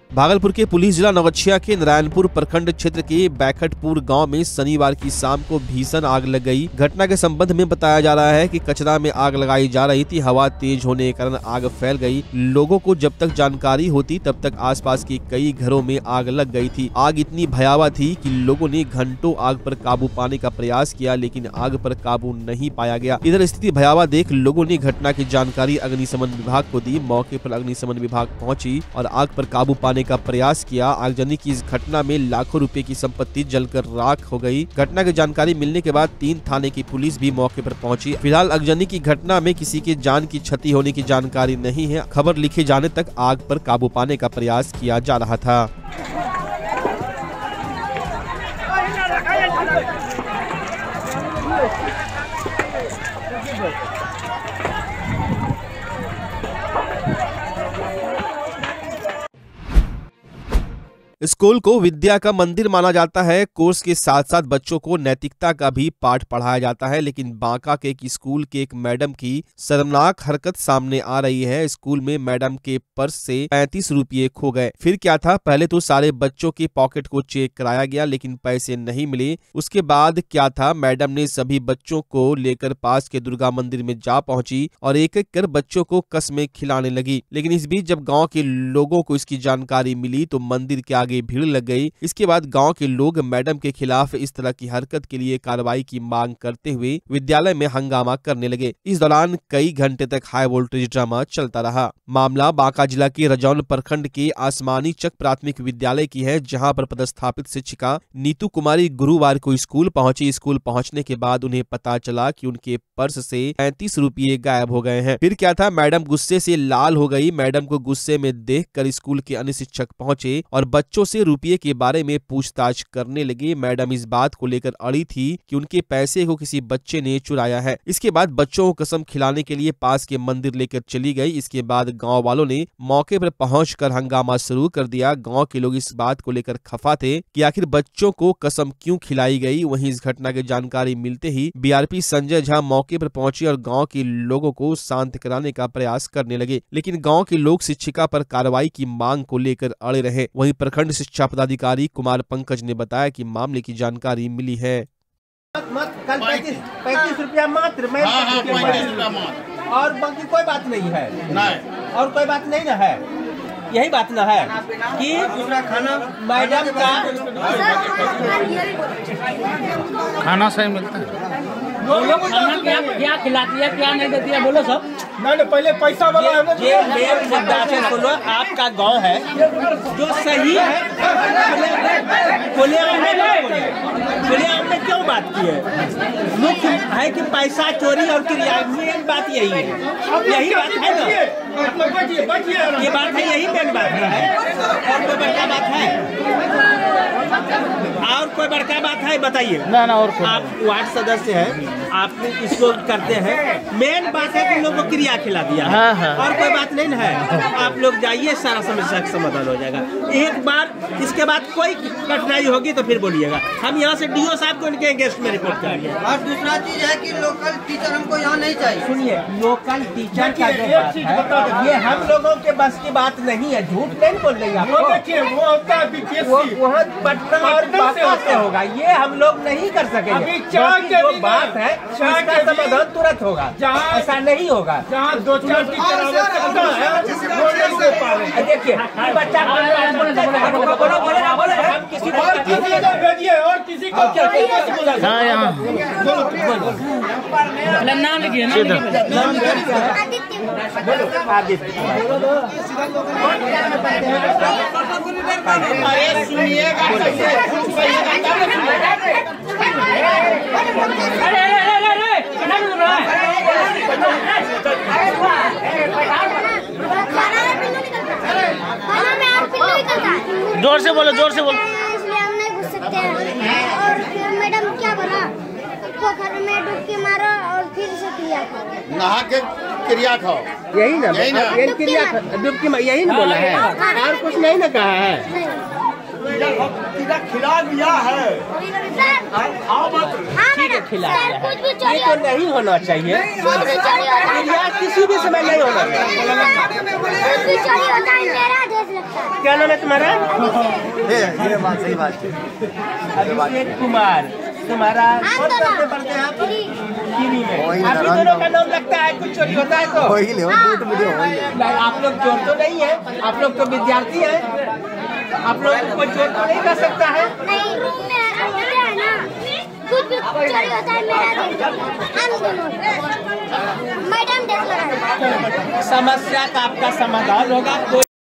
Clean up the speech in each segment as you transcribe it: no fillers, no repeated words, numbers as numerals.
भागलपुर के पुलिस जिला नवगछिया के नारायणपुर प्रखंड क्षेत्र के बैखटपुर गांव में शनिवार की शाम को भीषण आग लग गई। घटना के संबंध में बताया जा रहा है कि कचरा में आग लगाई जा रही थी। हवा तेज होने के कारण आग फैल गई। लोगों को जब तक जानकारी होती तब तक आसपास के कई घरों में आग लग गई थी। आग इतनी भयावह थी कि लोगों ने घंटों आग पर काबू पाने का प्रयास किया, लेकिन आग पर काबू नहीं पाया गया। इधर स्थिति भयावह देख लोगों ने घटना की जानकारी अग्निशमन विभाग को दी। मौके पर अग्निशमन विभाग पहुंची और आग पर काबू पाने का प्रयास किया। आगजनी की इस घटना में लाखों रुपए की संपत्ति जलकर राख हो गई। घटना की जानकारी मिलने के बाद 3 थाने की पुलिस भी मौके पर पहुंची। फिलहाल आगजनी की घटना में किसी के जान की क्षति होने की जानकारी नहीं है। खबर लिखे जाने तक आग पर काबू पाने का प्रयास किया जा रहा था। स्कूल को विद्या का मंदिर माना जाता है। कोर्स के साथ साथ बच्चों को नैतिकता का भी पाठ पढ़ाया जाता है, लेकिन बांका के एक स्कूल के एक मैडम की शर्मनाक हरकत सामने आ रही है। स्कूल में मैडम के पर्स से 35 रुपये खो गए। फिर क्या था, पहले तो सारे बच्चों के पॉकेट को चेक कराया गया, लेकिन पैसे नहीं मिले। उसके बाद क्या था, मैडम ने सभी बच्चों को लेकर पास के दुर्गा मंदिर में जा पहुंची और एक एक कर बच्चों को कसमें खिलाने लगी। लेकिन इस बीच जब गाँव के लोगों को इसकी जानकारी मिली तो मंदिर के भीड़ लग गई। इसके बाद गांव के लोग मैडम के खिलाफ इस तरह की हरकत के लिए कार्रवाई की मांग करते हुए विद्यालय में हंगामा करने लगे। इस दौरान कई घंटे तक हाई वोल्टेज ड्रामा चलता रहा। मामला बांका जिला के रजौन प्रखंड के आसमानी चक प्राथमिक विद्यालय की है, जहां पर पदस्थापित शिक्षिका नीतू कुमारी गुरुवार को स्कूल पहुंची। स्कूल पहुंचने के बाद उन्हें पता चला कि उनके पर्स से 35 रुपये गायब हो गए हैं। फिर क्या था, मैडम गुस्से से लाल हो गई। मैडम को गुस्से में देखकर स्कूल के अन्य शिक्षक पहुंचे और बच्चों से रुपये के बारे में पूछताछ करने लगे। मैडम इस बात को लेकर अड़ी थी कि उनके पैसे को किसी बच्चे ने चुराया है। इसके बाद बच्चों को कसम खिलाने के लिए पास के मंदिर लेकर चली गई। इसके बाद गांव वालों ने मौके पर पहुंचकर हंगामा शुरू कर दिया। गांव के लोग इस बात को लेकर खफा थे कि आखिर बच्चों को कसम क्यों खिलाई गई। वहीं इस घटना की जानकारी मिलते ही बीआरपी संजय झा मौके पर पहुंचे और गाँव के लोगों को शांत कराने का प्रयास करने लगे, लेकिन गाँव के लोग शिक्षिका पर कार्रवाई की मांग को लेकर अड़े रहे। वहीं प्रखंड शिक्षा पदाधिकारी कुमार पंकज ने बताया कि मामले की जानकारी मिली है। कल 35 रुपया मात्र और बाकी कोई बात नहीं है, और कोई बात नहीं ना है। यही बात ना है कि दूसरा खाना मैडम का खाना सही मिलता है। बोलो क्या खिला दिया क्या नहीं दे दिया, बोलो सब। नहीं पहले पैसा वाला है। ये मेन मुद्दा है। बोलो आपका गांव है जो सही है, बोले हमने क्यों बात की है? मुख्य है कि पैसा चोरी और क्रिया, मेन बात यही है। यही बात है ना, ये बात है, यही मेन बात है। और कोई बड़का बात है? और कोई बड़का बात है बताइए ना। और आप वार्ड सदस्य हैं, आप इसको करते हैं। मेन बात है कि लोगों को क्रिया खिला दिया है। और कोई बात नहीं है। आप लोग जाइए, सारा समस्या का समाधान हो जाएगा एक बार। इसके बाद कोई कठिनाई होगी तो फिर बोलिएगा। हम यहाँ से डीओ साहब को इनके गेस्ट में रिपोर्ट करेंगे। और दूसरा चीज है कि लोकल टीचर हमको यहाँ नहीं चाहिए। सुनिए, लोकल टीचर का जो बात है ये हम लोगों के बस की बात नहीं है। झूठ नहीं बोल रही है। वहाँ पटना और बांका से होगा, ये हम लोग नहीं कर सकेंगे। जो बात है इसका समाधान तुरंत होगा, ऐसा नहीं होगा। जहाँ 2-4 टीचर देखिए बच्चा हम किसी को भेजिए और किसी को नाम लिखिए जोर से बोलो, जोर से बोलो। इसलिए हम नहीं घुस सकते हैं। और फिर मैडम क्या बोला, पोखर में डुबकी मारो और फिर से क्रिया खाओ, नहा के क्रिया खाओ। यही ना क्रिया डुबकी, यही ना बोला है, और कुछ नहीं ना कहा है। खिला दिया है, ठीक है, खिला दिया है। ये तो नहीं होना चाहिए, किसी भी समय नहीं होना चाहिए। क्या नाम है तुम्हारा? ये बात सही बात है। अभिषेक कुमार। तुम्हारा कौन पढ़ते पढ़ते हैं आप? कीवी में। आप ही दोनों का नाम लगता है, कुछ चोरी होता है तो? आप लोग चोर तो नहीं है, आप लोग तो विद्यार्थी हैं, आप लोग को कोई चोर तो नहीं कर सकता है? नहीं, रूम में है ना, कुछ भी चोरी होता है मेरा हम दोनों मैडम देख रहा है। समस्या का आपका समाधान होगा।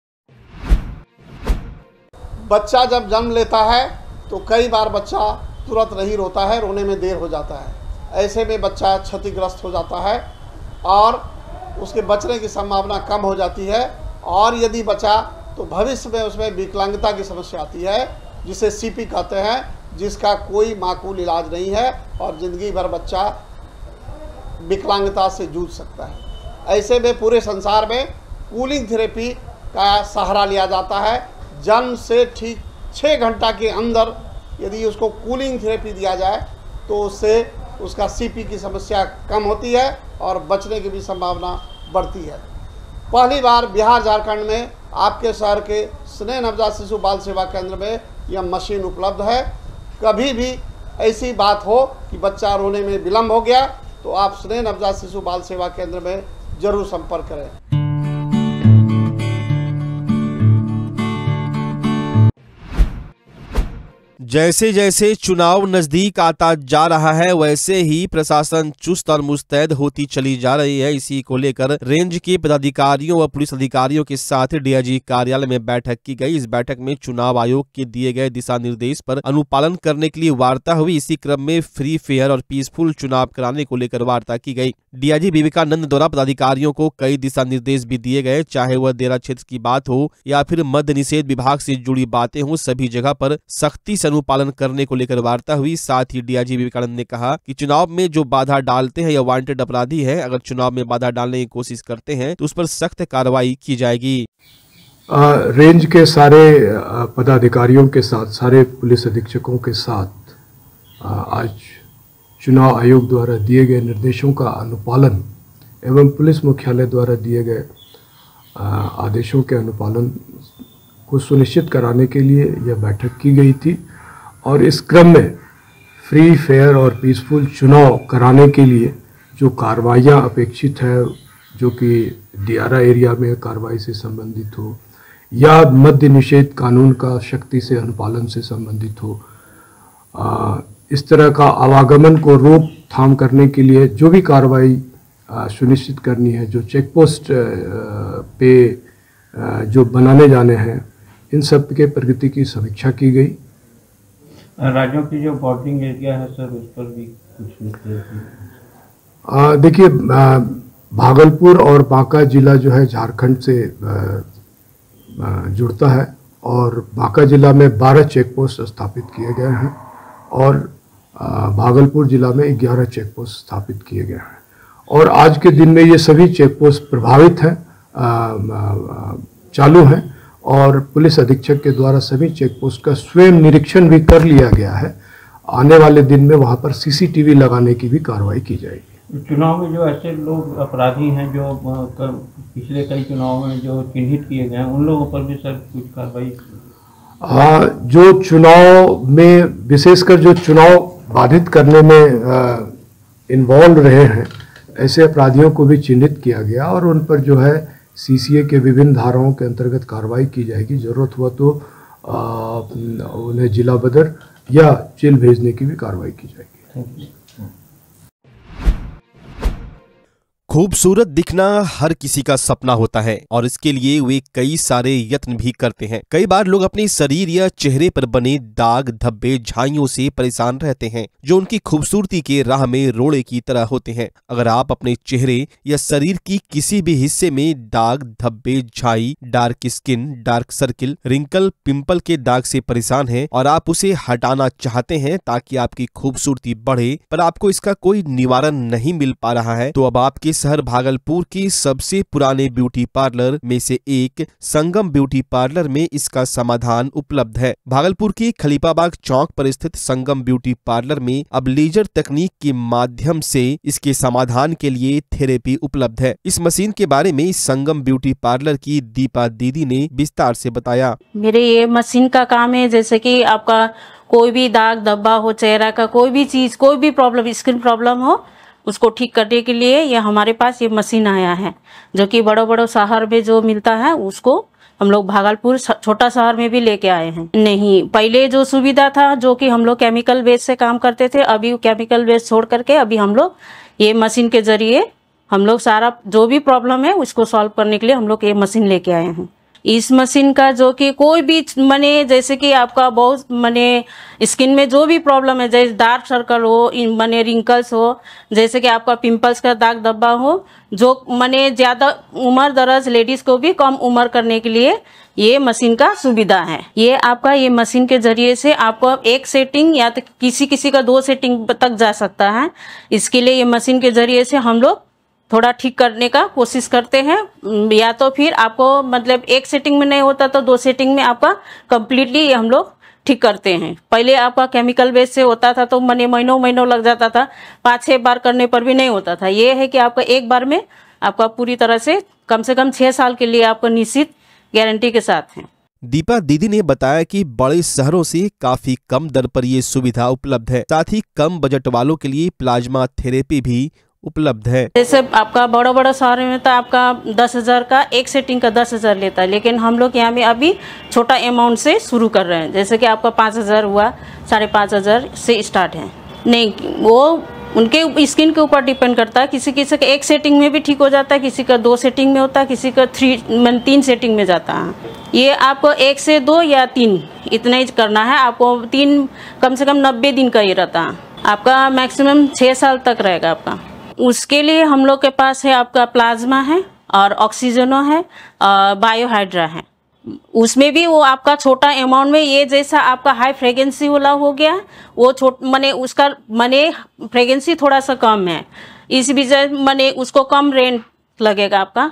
बच्चा जब जन्म लेता है तो कई बार बच्चा तुरंत नहीं रोता है, रोने में देर हो जाता है। ऐसे में बच्चा क्षतिग्रस्त हो जाता है और उसके बचने की संभावना कम हो जाती है। और यदि बचा तो भविष्य में उसमें विकलांगता की समस्या आती है, जिसे सीपी कहते हैं, जिसका कोई माकूल इलाज नहीं है और ज़िंदगी भर बच्चा विकलांगता से जूझ सकता है। ऐसे में पूरे संसार में कूलिंग थेरेपी का सहारा लिया जाता है। जन्म से ठीक 6 घंटा के अंदर यदि उसको कूलिंग थेरेपी दिया जाए तो उससे उसका सीपी की समस्या कम होती है और बचने की भी संभावना बढ़ती है। पहली बार बिहार झारखंड में आपके शहर के स्नेह नवजात शिशु बाल सेवा केंद्र में यह मशीन उपलब्ध है। कभी भी ऐसी बात हो कि बच्चा रोने में विलम्ब हो गया तो आप स्नेह नवजात शिशु बाल सेवा केंद्र में जरूर संपर्क करें। जैसे जैसे चुनाव नजदीक आता जा रहा है वैसे ही प्रशासन चुस्त और मुस्तैद होती चली जा रही है। इसी को लेकर रेंज के पदाधिकारियों व पुलिस अधिकारियों के साथ डीआईजी कार्यालय में बैठक की गई। इस बैठक में चुनाव आयोग के दिए गए दिशा निर्देश पर अनुपालन करने के लिए वार्ता हुई। इसी क्रम में फ्री, फेयर और पीसफुल चुनाव कराने को लेकर वार्ता की गई। डीआईजी विवेकानंद द्वारा पदाधिकारियों को कई दिशा निर्देश भी दिए गए, चाहे वह देरा क्षेत्र की बात हो या फिर मद्य निषेध विभाग से जुड़ी बातें हो, सभी जगह पर सख्ती से अनुपालन करने को लेकर वार्ता हुई। साथ ही डीआईजी विवेकानंद ने कहा कि चुनाव में जो बाधा डालते हैं या वांटेड अपराधी है, अगर चुनाव में बाधा डालने की कोशिश करते हैं तो उस पर सख्त कार्रवाई की जाएगी। रेंज के सारे पदाधिकारियों के साथ, सारे पुलिस अधीक्षकों के साथ आज चुनाव आयोग द्वारा दिए गए निर्देशों का अनुपालन एवं पुलिस मुख्यालय द्वारा दिए गए आदेशों के अनुपालन को सुनिश्चित कराने के लिए यह बैठक की गई थी। और इस क्रम में फ्री, फेयर और पीसफुल चुनाव कराने के लिए जो कार्रवाइयाँ अपेक्षित है, जो कि दियारा एरिया में कार्रवाई से संबंधित हो या मद्य निषेध कानून का सख्ती से अनुपालन से संबंधित हो, इस तरह का आवागमन को रोकथाम करने के लिए जो भी कार्रवाई सुनिश्चित करनी है, जो चेक पोस्ट पे जो बनाने जाने हैं, इन सब के प्रगति की समीक्षा की गई। राज्यों की जो बॉर्डरिंग एरिया है सर, उस पर भी कुछ देखिए, भागलपुर और बांका जिला जो है झारखंड से जुड़ता है और बांका जिला में 12 चेक पोस्ट स्थापित किए गए हैं और भागलपुर जिला में 11 चेक पोस्ट स्थापित किए गए हैं। और आज के दिन में ये सभी चेक पोस्ट प्रभावित हैं, चालू हैं और पुलिस अधीक्षक के द्वारा सभी चेक पोस्ट का स्वयं निरीक्षण भी कर लिया गया है। आने वाले दिन में वहाँ पर सीसीटीवी लगाने की भी कार्रवाई की जाएगी। चुनाव में जो ऐसे लोग अपराधी हैं जो पिछले कई चुनाव में जो चिन्हित किए गए हैं, उन लोगों पर भी सर कुछ कार्रवाई? जो चुनाव में विशेषकर जो चुनाव बाधित करने में इन्वॉल्व रहे हैं, ऐसे अपराधियों को भी चिन्हित किया गया और उन पर जो है सीसीए के विभिन्न धाराओं के अंतर्गत कार्रवाई की जाएगी। जरूरत हुआ तो उन्हें जिला बदर या जेल भेजने की भी कार्रवाई की जाएगी। खूबसूरत दिखना हर किसी का सपना होता है और इसके लिए वे कई सारे यत्न भी करते हैं। कई बार लोग अपने शरीर या चेहरे पर बने दाग, धब्बे, झाइयों से परेशान रहते हैं, जो उनकी खूबसूरती के राह में रोड़े की तरह होते हैं। अगर आप अपने चेहरे या शरीर की किसी भी हिस्से में दाग, धब्बे, झाई, dark skin, dark circle, wrinkle, pimple के दाग से परेशान हैं और आप उसे हटाना चाहते हैं ताकि आपकी खूबसूरती बढ़े, पर आपको इसका कोई निवारण नहीं मिल पा रहा है, तो अब आपके शहर भागलपुर की सबसे पुराने ब्यूटी पार्लर में से एक संगम ब्यूटी पार्लर में इसका समाधान उपलब्ध है। भागलपुर की खलीफाबाग चौक पर स्थित संगम ब्यूटी पार्लर में अब लेजर तकनीक के माध्यम से इसके समाधान के लिए थेरेपी उपलब्ध है। इस मशीन के बारे में संगम ब्यूटी पार्लर की दीपा दीदी ने विस्तार से बताया। मेरे ये मशीन का काम है, जैसे कि आपका कोई भी दाग धब्बा हो, चेहरा का कोई भी चीज, कोई भी प्रॉब्लम, स्किन प्रॉब्लम हो, उसको ठीक करने के लिए ये हमारे पास ये मशीन आया है, जो कि बड़े शहर में जो मिलता है उसको हम लोग भागलपुर छोटा शहर में भी लेके आए हैं। नहीं, पहले जो सुविधा था जो कि हम लोग केमिकल बेस से काम करते थे, अभी केमिकल बेस छोड़ करके अभी हम लोग ये मशीन के जरिए हम लोग सारा जो भी प्रॉब्लम है उसको सॉल्व करने के लिए हम लोग ये मशीन लेके आए हैं। इस मशीन का जो कि कोई भी माने जैसे कि आपका बहुत माने स्किन में जो भी प्रॉब्लम है, जैसे डार्क सर्कल हो, माने रिंकल्स हो, जैसे कि आपका पिंपल्स का दाग धब्बा हो, जो माने ज़्यादा उम्र दराज लेडीज़ को भी कम उम्र करने के लिए ये मशीन का सुविधा है। ये आपका ये मशीन के जरिए से आपको एक सेटिंग या तो किसी का 2 सेटिंग तक जा सकता है। इसके लिए ये मशीन के जरिए से हम लोग थोड़ा ठीक करने का कोशिश करते हैं, या तो फिर आपको मतलब एक सेटिंग में नहीं होता तो 2 सेटिंग में आपका कम्प्लीटली हम लोग ठीक करते हैं। पहले आपका केमिकल बेस से होता था तो महीनों लग जाता था, 5-6 बार करने पर भी नहीं होता था। ये है कि आपका एक बार में आपका पूरी तरह से कम 6 साल के लिए आपको निश्चित गारंटी के साथ है। दीपा दीदी ने बताया कि बड़े शहरों से काफी कम दर पर ये सुविधा उपलब्ध है, साथ ही कम बजट वालों के लिए प्लाज्मा थेरेपी भी उपलब्ध है। जैसे आपका बड़ा शहर में तो आपका 10,000 का एक सेटिंग का 10,000 लेता है, लेकिन हम लोग यहाँ में अभी छोटा अमाउंट से शुरू कर रहे हैं। जैसे कि आपका 5,000 हुआ, 5,500 से स्टार्ट है। नहीं, वो उनके स्किन के ऊपर डिपेंड करता है। किसी का एक सेटिंग में भी ठीक हो जाता है, किसी का 2 सेटिंग में होता है, किसी का 3 सेटिंग में जाता है। ये आपको 1 से 2 या 3 इतना ही करना है। आपको 3 कम से कम 90 दिन का ये रहता है। आपका मैक्सिमम 6 साल तक रहेगा आपका। उसके लिए हम लोग के पास है आपका प्लाज्मा है और ऑक्सीजनो है, बायोहाइड्रा है। उसमें भी वो आपका छोटा अमाउंट में, ये जैसा आपका हाई फ्रेगेंसी वाला हो गया, वो माने उसका माने फ्रेगेंसी थोड़ा सा कम है, इस वजह माने उसको कम रेंज लगेगा आपका।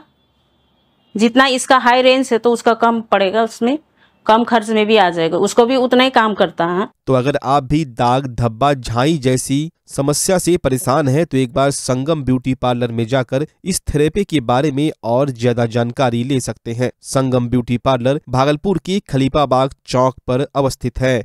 जितना इसका हाई रेंज है तो उसका कम पड़ेगा, उसमें कम खर्च में भी आ जाएगा, उसको भी उतना ही काम करता है। तो अगर आप भी दाग धब्बा झाई जैसी समस्या से परेशान हैं तो एक बार संगम ब्यूटी पार्लर में जाकर इस थेरेपी के बारे में और ज्यादा जानकारी ले सकते हैं। संगम ब्यूटी पार्लर भागलपुर की खलीफाबाग चौक पर अवस्थित है।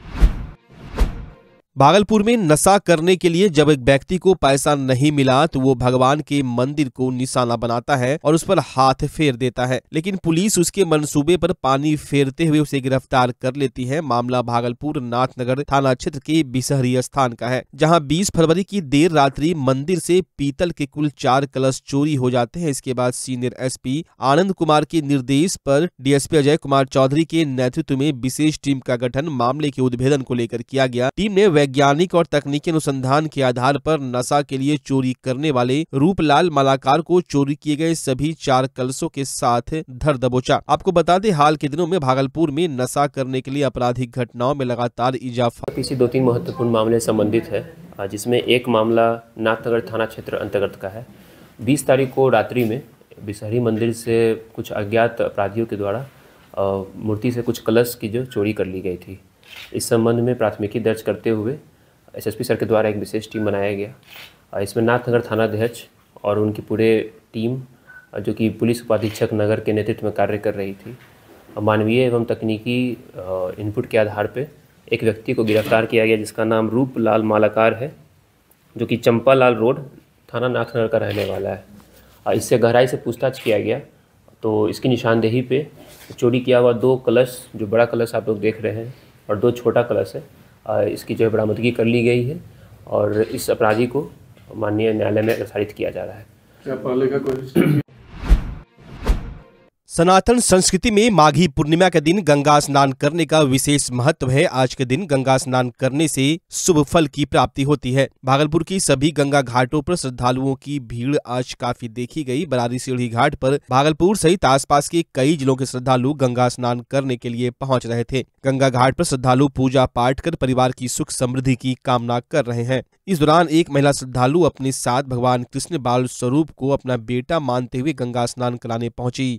भागलपुर में नशा करने के लिए जब एक व्यक्ति को पैसा नहीं मिला तो वो भगवान के मंदिर को निशाना बनाता है और उस पर हाथ फेर देता है, लेकिन पुलिस उसके मंसूबे पर पानी फेरते हुए उसे गिरफ्तार कर लेती है। मामला भागलपुर नाथनगर थाना क्षेत्र के बिसहरी स्थान का है, जहां 20 फरवरी की देर रात्रि मंदिर से पीतल के कुल 4 कलश चोरी हो जाते हैं। इसके बाद सीनियर एसपी आनंद कुमार के निर्देश पर डीएसपी अजय कुमार चौधरी के नेतृत्व में विशेष टीम का गठन मामले के उद्भेदन को लेकर किया गया। टीम ने वैज्ञानिक और तकनीकी अनुसंधान के आधार पर नशा के लिए चोरी करने वाले रूपलाल मालाकार को चोरी किए गए सभी 4 कलशों के साथ धर दबोचा। आपको बता दें, हाल के दिनों में भागलपुर में नशा करने के लिए आपराधिक घटनाओं में लगातार इजाफा। इसी 2-3 महत्वपूर्ण मामले संबंधित है, जिसमें एक मामला नाथनगर थाना क्षेत्र अंतर्गत का है। 20 तारीख को रात्रि में बिसहरी मंदिर से कुछ अज्ञात अपराधियों के द्वारा मूर्ति से कुछ कलश की जो चोरी कर ली गई थी। इस संबंध में प्राथमिकी दर्ज करते हुए एसएसपी सर के द्वारा एक विशेष टीम बनाया गया। इसमें नाथनगर थानाध्यक्ष और उनकी पूरे टीम, जो कि पुलिस उपाधीक्षक नगर के नेतृत्व में कार्य कर रही थी, मानवीय एवं तकनीकी इनपुट के आधार पर एक व्यक्ति को गिरफ्तार किया गया, जिसका नाम रूपलाल मालाकार है, जो कि चंपालाल रोड थाना नाथनगर का रहने वाला है। इससे गहराई से पूछताछ किया गया तो इसकी निशानदेही पे चोरी किया हुआ 2 कलश, जो बड़ा कलश आप लोग देख रहे हैं, और 2 छोटा कलश है, इसकी जो है बरामदगी कर ली गई है और इस अपराधी को माननीय न्यायालय में प्रसारित किया जा रहा है। क्या पहले का कोई सनातन संस्कृति में माघी पूर्णिमा के दिन गंगा स्नान करने का विशेष महत्व है। आज के दिन गंगा स्नान करने से शुभ फल की प्राप्ति होती है। भागलपुर की सभी गंगा घाटों पर श्रद्धालुओं की भीड़ आज काफी देखी गई। बरारी सीढ़ी घाट पर भागलपुर सहित आसपास के कई जिलों के श्रद्धालु गंगा स्नान करने के लिए पहुंच रहे थे। गंगा घाट पर श्रद्धालु पूजा पाठ कर परिवार की सुख समृद्धि की कामना कर रहे हैं। इस दौरान एक महिला श्रद्धालु अपने साथ भगवान कृष्ण बाल स्वरूप को अपना बेटा मानते हुए गंगा स्नान कराने पहुंची।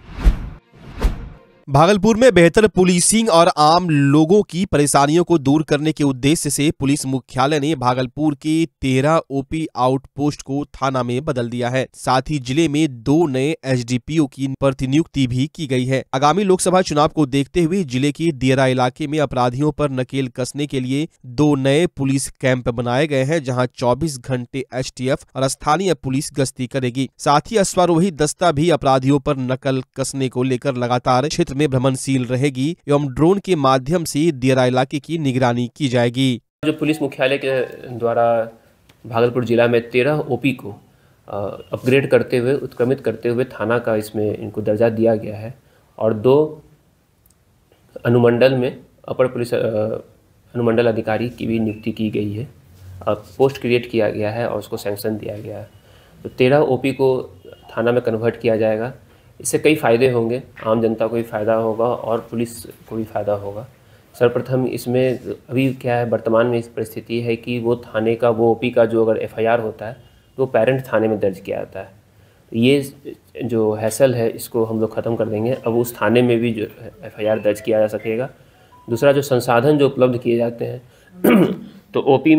भागलपुर में बेहतर पुलिसिंग और आम लोगों की परेशानियों को दूर करने के उद्देश्य से पुलिस मुख्यालय ने भागलपुर के 13 ओपी आउटपोस्ट को थाना में बदल दिया है। साथ ही जिले में 2 नए एसडीपीओ की प्रतिनियुक्ति भी की गई है। आगामी लोकसभा चुनाव को देखते हुए जिले के दियरा इलाके में अपराधियों पर नकेल कसने के लिए 2 नए पुलिस कैंप बनाए गए हैं, जहां 24 घंटे एसटीएफ और स्थानीय पुलिस गश्ती करेगी। साथ ही अश्वारोही दस्ता भी अपराधियों पर नकल कसने को लेकर लगातार क्षेत्र में भ्रमणशील रहेगी एवं ड्रोन के माध्यम से दियरा इलाके की निगरानी की जाएगी। जो पुलिस मुख्यालय के द्वारा भागलपुर जिला में 13 ओपी को अपग्रेड करते हुए उत्क्रमित करते हुए थाना का इसमें इनको दर्जा दिया गया है और 2 अनुमंडल में अपर पुलिस अनुमंडल अधिकारी की भी नियुक्ति की गई है। पोस्ट क्रिएट किया गया है और उसको सैंक्शन दिया गया है। तो 13 ओपी को थाना में कन्वर्ट किया जाएगा। इससे कई फ़ायदे होंगे, आम जनता को भी फ़ायदा होगा और पुलिस को भी फ़ायदा होगा। सर्वप्रथम इसमें अभी क्या है, वर्तमान में इस परिस्थिति है कि वो थाने का वो ओपी का जो अगर एफआईआर होता है तो पेरेंट थाने में दर्ज किया जाता है। ये जो हैसल है इसको हम लोग ख़त्म कर देंगे। अब उस थाने में भी जो एफआईआर दर्ज किया जा सकेगा। दूसरा, जो संसाधन जो उपलब्ध किए जाते हैं तो ओपी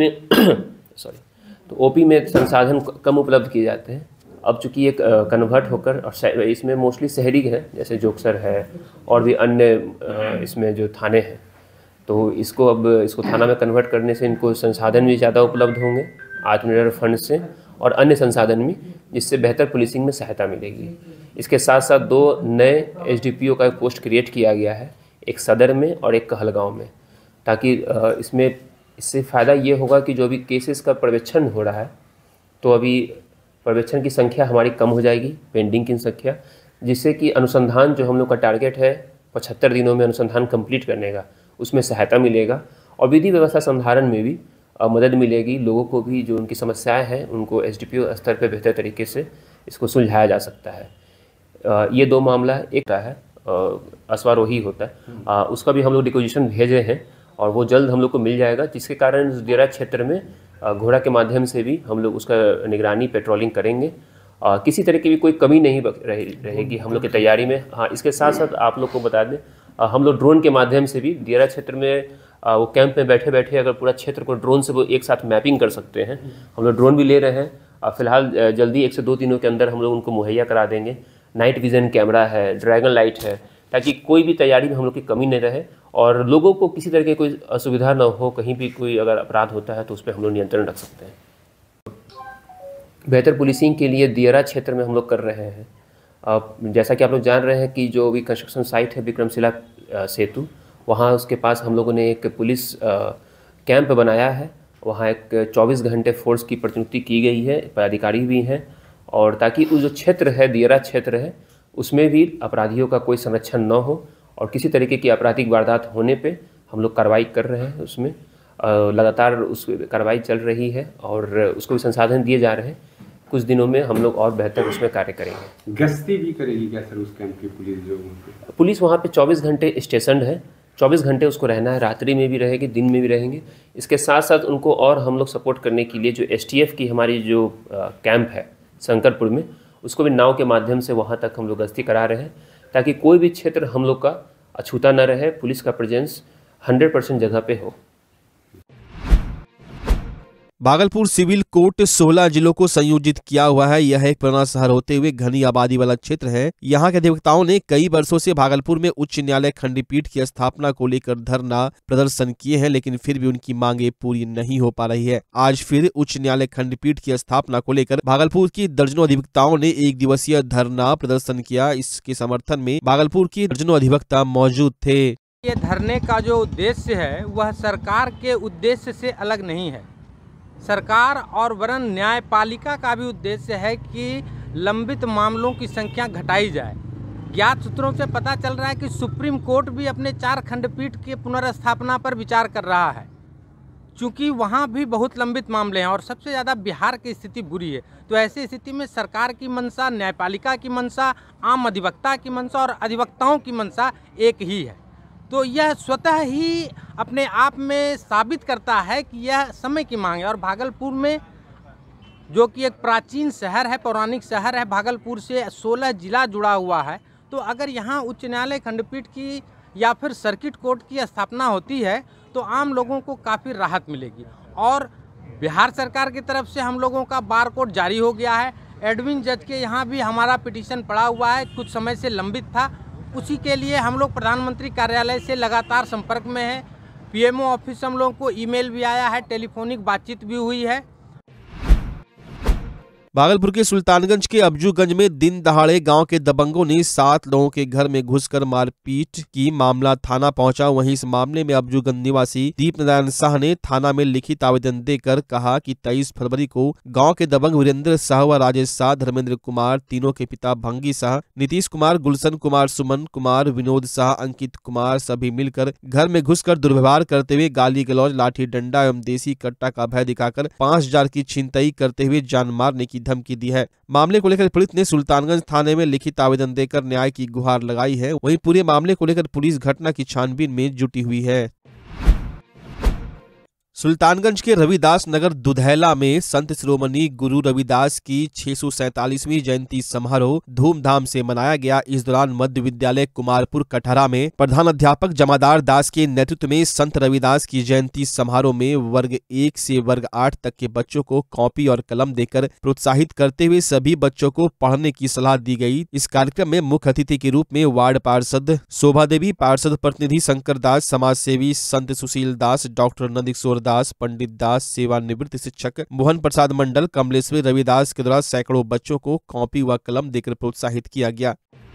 में संसाधन कम उपलब्ध किए जाते हैं। अब चूँकि एक कन्वर्ट होकर और इसमें मोस्टली शहरी है, जैसे जोक्सर है और भी अन्य इसमें जो थाने हैं, तो इसको थाना में कन्वर्ट करने से इनको संसाधन भी ज़्यादा उपलब्ध होंगे आत्मनिर्भर फंड से और अन्य संसाधन भी, जिससे बेहतर पुलिसिंग में सहायता मिलेगी। इसके साथ साथ 2 नए एसडीपीओ का पोस्ट क्रिएट किया गया है, एक सदर में और एक कहलगांव में, ताकि इससे फ़ायदा ये होगा कि जो भी केसेस का पर्यवेक्षण हो रहा है तो अभी पर्यवेक्षण की संख्या हमारी कम हो जाएगी, पेंडिंग की संख्या, जिससे कि अनुसंधान जो हम लोग का टारगेट है 75 दिनों में अनुसंधान कंप्लीट करने का, उसमें सहायता मिलेगा और विधि व्यवस्था संधारण में भी मदद मिलेगी। लोगों को भी जो उनकी समस्याएं हैं उनको एसडीपीओ स्तर पर बेहतर तरीके से इसको सुलझाया जा सकता है। ये 2 मामला, एक है अश्वारोही होता है, उसका भी हम लोग डिक्वेजिशन भेजे हैं और वो जल्द हम लोग को मिल जाएगा, जिसके कारण दियरा क्षेत्र में घोड़ा के माध्यम से भी हम लोग उसका निगरानी पेट्रोलिंग करेंगे। किसी तरह की भी कोई कमी नहीं रहेगी हम लोग की तैयारी में। हाँ, इसके साथ साथ आप लोग को बता दें, हम लोग ड्रोन के माध्यम से भी दियरा क्षेत्र में वो कैंप में बैठे बैठे अगर पूरा क्षेत्र को ड्रोन से वो एक साथ मैपिंग कर सकते हैं। हम लोग ड्रोन भी ले रहे हैं। फिलहाल जल्दी 1 से 2 दिनों के अंदर हम लोग उनको मुहैया करा देंगे। नाइट विजन कैमरा है, ड्रैगन लाइट है, ताकि कोई भी तैयारी में हम लोग की कमी नहीं रहे और लोगों को किसी तरह की कोई असुविधा न हो। कहीं भी कोई अगर अपराध होता है तो उस पर हम लोग नियंत्रण रख सकते हैं। बेहतर पुलिसिंग के लिए दियरा क्षेत्र में हम लोग कर रहे हैं। जैसा कि आप लोग जान रहे हैं कि जो भी कंस्ट्रक्शन साइट है विक्रमशिला सेतु, वहाँ उसके पास हम लोगों ने एक पुलिस कैंप बनाया है। वहाँ एक 24 घंटे फोर्स की प्रतिनियुक्ति की गई है, पदाधिकारी भी हैं, और ताकि उस जो क्षेत्र है दियरा क्षेत्र है उसमें भी अपराधियों का कोई संरक्षण न हो और किसी तरीके की आपराधिक वारदात होने पे हम लोग कार्रवाई कर रहे हैं। उसमें लगातार उस कार्रवाई चल रही है और उसको भी संसाधन दिए जा रहे हैं। कुछ दिनों में हम लोग और बेहतर उसमें कार्य करेंगे। गश्ती भी करेगी क्या सर उस कैंप की पुलिस? वहाँ पे 24 घंटे स्टेशन है, 24 घंटे उसको रहना है, रात्रि में भी रहेगी, दिन में भी रहेंगे। इसके साथ साथ उनको और हम लोग सपोर्ट करने के लिए जो एसटीएफ की हमारी जो कैंप है शंकरपुर में, उसको भी नाव के माध्यम से वहाँ तक हम लोग गश्ती करा रहे हैं, ताकि कोई भी क्षेत्र हम लोग का अछूता न रहे, पुलिस का प्रेजेंस 100% जगह पे हो। भागलपुर सिविल कोर्ट 16 जिलों को संयोजित किया हुआ है। यह एक पुराना शहर होते हुए घनी आबादी वाला क्षेत्र है। यहाँ के अधिवक्ताओं ने कई वर्षों से भागलपुर में उच्च न्यायालय खंडपीठ की स्थापना को लेकर धरना प्रदर्शन किए हैं, लेकिन फिर भी उनकी मांगे पूरी नहीं हो पा रही है। आज फिर उच्च न्यायालय खंडपीठ की स्थापना को लेकर भागलपुर की दर्जनों अधिवक्ताओं ने 1 दिवसीय धरना प्रदर्शन किया। इसके समर्थन में भागलपुर के दर्जनों अधिवक्ता मौजूद थे। ये धरने का जो उद्देश्य है वह सरकार के उद्देश्य से अलग नहीं है। सरकार और वरन न्यायपालिका का भी उद्देश्य है कि लंबित मामलों की संख्या घटाई जाए। ज्ञात सूत्रों से पता चल रहा है कि सुप्रीम कोर्ट भी अपने 4 खंडपीठ के पुनर्स्थापना पर विचार कर रहा है, क्योंकि वहाँ भी बहुत लंबित मामले हैं और सबसे ज़्यादा बिहार की स्थिति बुरी है। तो ऐसी स्थिति में सरकार की मंशा, न्यायपालिका की मंशा, आम अधिवक्ता की मंशा और अधिवक्ताओं की मंशा एक ही है। तो यह स्वतः ही अपने आप में साबित करता है कि यह समय की मांग है। और भागलपुर में, जो कि एक प्राचीन शहर है, पौराणिक शहर है, भागलपुर से 16 जिला जुड़ा हुआ है, तो अगर यहाँ उच्च न्यायालय, खंडपीठ की या फिर सर्किट कोर्ट की स्थापना होती है तो आम लोगों को काफ़ी राहत मिलेगी। और बिहार सरकार की तरफ से हम लोगों का बार कोड जारी हो गया है। एडमिन जज के यहाँ भी हमारा पिटीशन पड़ा हुआ है, कुछ समय से लंबित था। उसी के लिए हम लोग प्रधानमंत्री कार्यालय से लगातार संपर्क में हैं। पीएमओ ऑफिस हम लोगों को ईमेल भी आया है, टेलीफोनिक बातचीत भी हुई है। भागलपुर के सुल्तानगंज के अब्जूगंज में दिन दहाड़े गांव के दबंगों ने 7 लोगों के घर में घुसकर मारपीट की। मामला थाना पहुंचा। वहीं इस मामले में अब्जूगंज निवासी दीप नारायण शाह ने थाना में लिखित आवेदन देकर कहा कि 23 फरवरी को गांव के दबंग वीरेंद्र शाह व राजेश शाह, धर्मेंद्र कुमार, तीनों के पिता भंगी शाह, नीतीश कुमार, गुलशन कुमार, सुमन कुमार, विनोद शाह, अंकित कुमार सभी मिलकर घर में घुसकर दुर्व्यवहार करते हुए गाली गलौज, लाठी डंडा एवं देसी कट्टा का भय दिखाकर 5000 की छिनतई करते हुए जान मारने की धमकी दी है। मामले को लेकर पीड़ित ने सुल्तानगंज थाने में लिखित आवेदन देकर न्याय की गुहार लगाई है। वहीं पूरे मामले को लेकर पुलिस घटना की छानबीन में जुटी हुई है। सुल्तानगंज के रविदास नगर दुधैला में संत शिरोमणि गुरु रविदास की 647वीं जयंती समारोह धूमधाम से मनाया गया। इस दौरान मध्य विद्यालय कुमारपुर कटहरा में प्रधान अध्यापक जमादार दास के नेतृत्व में संत रविदास की जयंती समारोह में वर्ग 1 से वर्ग 8 तक के बच्चों को कॉपी और कलम देकर प्रोत्साहित करते हुए सभी बच्चों को पढ़ने की सलाह दी गई। इस कार्यक्रम में मुख्य अतिथि के रूप में वार्ड पार्षद शोभा देवी, पार्षद प्रतिनिधि शंकर दास, समाज सेवी संत सुशील दास, डॉक्टर नंदकिशोर दास, पंडित दास, सेवानिवृत्त शिक्षक मोहन प्रसाद मंडल, कमलेश्वरी रविदास के द्वारा सैकड़ों बच्चों को कॉपी व कलम देकर प्रोत्साहित किया गया।